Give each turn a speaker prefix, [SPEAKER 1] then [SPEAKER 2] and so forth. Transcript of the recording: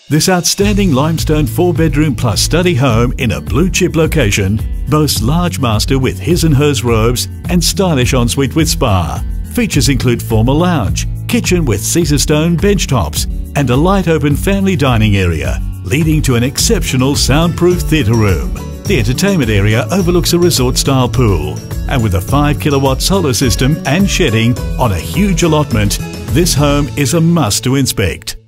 [SPEAKER 1] This outstanding limestone 4-bedroom plus study home in a blue-chip location boasts large master with his and hers robes and stylish ensuite with spa. Features include formal lounge, kitchen with Caesarstone bench tops, and a light open family dining area, leading to an exceptional soundproof theatre room. The entertainment area overlooks a resort-style pool, and with a 5-kilowatt solar system and shedding on a huge allotment, this home is a must to inspect.